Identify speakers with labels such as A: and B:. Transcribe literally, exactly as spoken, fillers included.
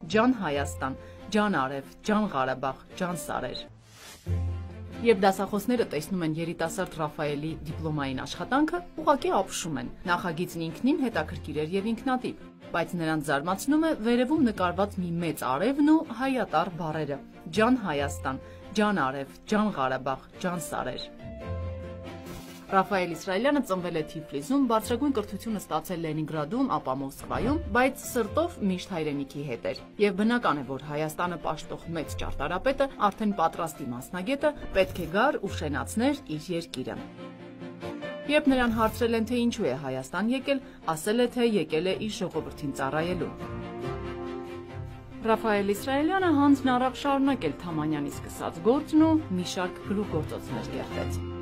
A: ջան Հայաստան, ջան Արև, ջան Ղարաբաղ, ջան Սարեր։ Երբ դասախոսները տեսնում են երիտասարդ Ռաֆայելի դիպլոմային աշխատանքը, ուղղակի ապշում են։ Նախագիծն ինքնին հետաքրքիր էր եւ ինքնատիպ, բայց նրանց զարմացնում է վերևում նկարված մի մեծ արևն ու հայատառ բառերը՝ ջան Հայաստան, ջան Արև, ջան Ղարաբաղ, ջան Սարեր։ Ռաֆայել Իսրայելյանը ծնվել է Թիֆլիսում, բարձրագույն կրթությունը ստացել Լենինգրադում, ապա Մոսկվայում, բայց սրտով միշտ հայրենիքի հետ էր։ Եվ բնական է, որ Հայաստանը պաշտող մեծ ճարտարապետը, արդեն պատրաստի մասնագետը, պետք է գար ու շենացներ իր երկիրը։ Երբ նրան հարցրել են, թե ինչու է Հայաստան եկել, ասել է, թե եկել է իր ժողովրդին ծառայելու։ Ռաֆայել Իսրայելյանը հանձն առավ շարունակել Թամանյանի սկսած գործն ու մի շարք գլուխգործոցներ կերտեց։